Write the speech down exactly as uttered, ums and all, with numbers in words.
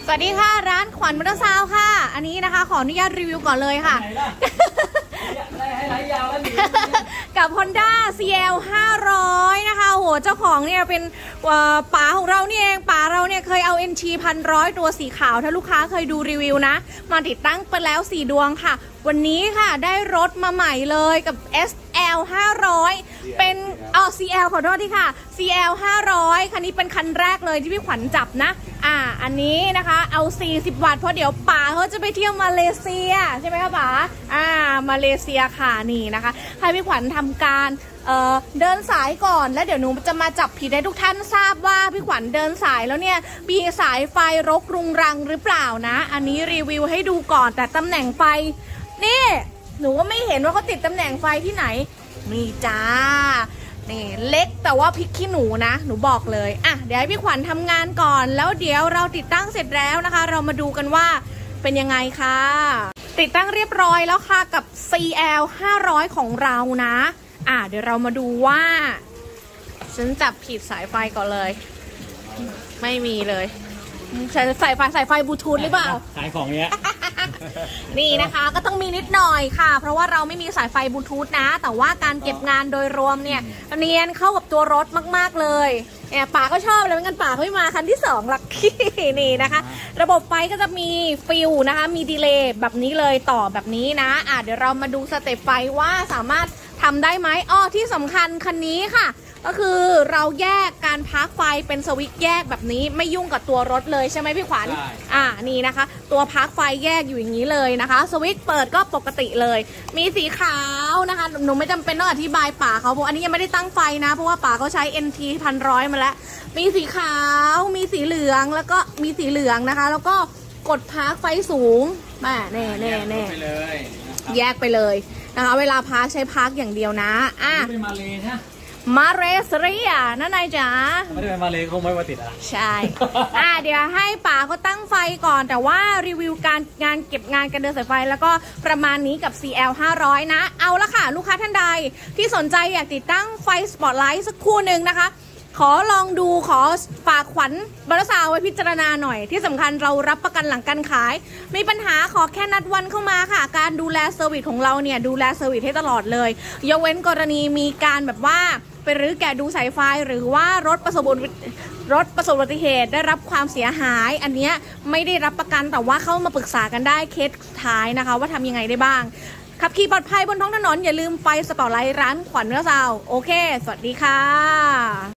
สวัสดีค่ะร้านขวัญมอเตอร์ซาวค่ะอันนี้นะคะขออนุญาตรีวิวก่อนเลยค่ะกับ Honda ซี แอล ห้าร้อยนะคะโหเจ้าของเนี่ยเป็นป๋าของเรานี่เองป๋าเราเนี่ยเคยเอา เอ็น ที พันร้อยตัวสีขาวถ้าลูกค้าเคยดูรีวิวนะมาติดตั้งไปแล้วสี่ดวงค่ะวันนี้ค่ะได้รถมาใหม่เลยกับ เอส แอล ห้าร้อยเป็นอ๋อ ซี แอล ขอโทษที่ค่ะ ซี แอล ห้าร้อยคันนี้เป็นคันแรกเลยที่พี่ขวัญจับนะอ่าอันนี้นะคะเอาสี่สิบวัตต์เพราะเดี๋ยวป๋าเขาจะไปเที่ยวมาเลเซียใช่ไหมคะป๋าอ่ามาเลเซียค่ะนี่นะคะให้พี่ขวัญทำการเอ่อเดินสายก่อนแล้วเดี๋ยวหนูจะมาจับผิดให้ทุกท่านทราบว่าพี่ขวัญเดินสายแล้วเนี่ยมีสายไฟรกรุงรังหรือเปล่านะอันนี้รีวิวให้ดูก่อนแต่ตำแหน่งไฟนี่หนูก็ไม่เห็นว่าเขาติดตำแหน่งไฟที่ไหนนี่จ้านี่เล็กแต่ว่าพริกขี้หนูนะหนูบอกเลยอ่ะเดี๋ยวให้พี่ขวัญทำงานก่อนแล้วเดี๋ยวเราติดตั้งเสร็จแล้วนะคะเรามาดูกันว่าเป็นยังไงค่ะติดตั้งเรียบร้อยแล้วค่ะกับ ซี แอล ห้าร้อยของเรานะอ่ะเดี๋ยวเรามาดูว่าฉันจับผิดสายไฟก่อนเลยไม่มีเลยใส่สายไฟสายไฟบลูทูธหรือเปล่าขายของเนี้ยนี่นะคะก็ต้องมีนิดหน่อยค่ะเพราะว่าเราไม่มีสายไฟบลูทูธนะแต่ว่าการเก็บงานโดยรวมเนี่ยเนียนเข้ากับตัวรถมากๆเลยเนี่ยป๋าก็ชอบเลยเหมือนกันป๋าเขาไม่มาคันที่สองลักกี้นี่นะคะระบบไฟก็จะมีฟิลนะคะมีดีเลย์แบบนี้เลยต่อแบบนี้นะอ่ะเดี๋ยวเรามาดูสเต็ปไฟว่าสามารถทำได้ไหมอ้อที่สำคัญคันนี้ค่ะก็คือเราแยกการพักไฟเป็นสวิตช์แยกแบบนี้ไม่ยุ่งกับตัวรถเลยใช่ไหมพี่ขวัญอ่านี่นะคะตัวพักไฟแยกอยู่อย่างนี้เลยนะคะสวิตช์เปิดก็ปกติเลยมีสีขาวนะคะหนูไม่จำเป็นต้องอธิบายป๋าเขาเพราะอันนี้ยังไม่ได้ตั้งไฟนะเพราะว่าป๋าเขาใช้ เอ็น ที พันร้อยมาแล้วมีสีขาวมีสีเหลืองแล้วก็มีสีเหลืองนะคะแล้วก็กดพักไฟสูงแม่เน่เน่เน่แยกไปเลยนะคะเวลาพักใช้พักอย่างเดียวนะอ่ะมาเลยนะมาเลเซียนั่นนายจ๋าไม่ได้ไปมาเลคงไม่มาติดอ่ะใช่อ่ะเดี๋ยวให้ป๋าเขาตั้งไฟก่อนแต่ว่ารีวิวการงานเก็บงานการเดินสายไฟแล้วก็ประมาณนี้กับ ซี แอล ห้าร้อยนะเอาละค่ะลูกค้าท่านใดที่สนใจอยากติดตั้งไฟสปอตไลท์สักคู่หนึ่งนะคะขอลองดูขอฝากขวัญบริษัทไว้พิจารณาหน่อยที่สำคัญเรารับประกันหลังการขายมีปัญหาขอแค่นัดวันเข้ามาค่ะการดูแลเซอร์วิสของเราเนี่ยดูแลเซอร์วิสให้ตลอดเลยยกเว้นกรณีมีการแบบว่าไปรื้อแกะดูสายไฟหรือว่ารถประสบรถประสบอุบัติเหตุได้รับความเสียหายอันนี้ไม่ได้รับประกันแต่ว่าเข้ามาปรึกษากันได้เคสท้ายนะคะว่าทำยังไงได้บ้างขับขี่ปลอดภัยบนท้องถนนอย่าลืมไฟสปอตไลท์ร้านขวัญมอเตอร์ซาวโอเคสวัสดีค่ะ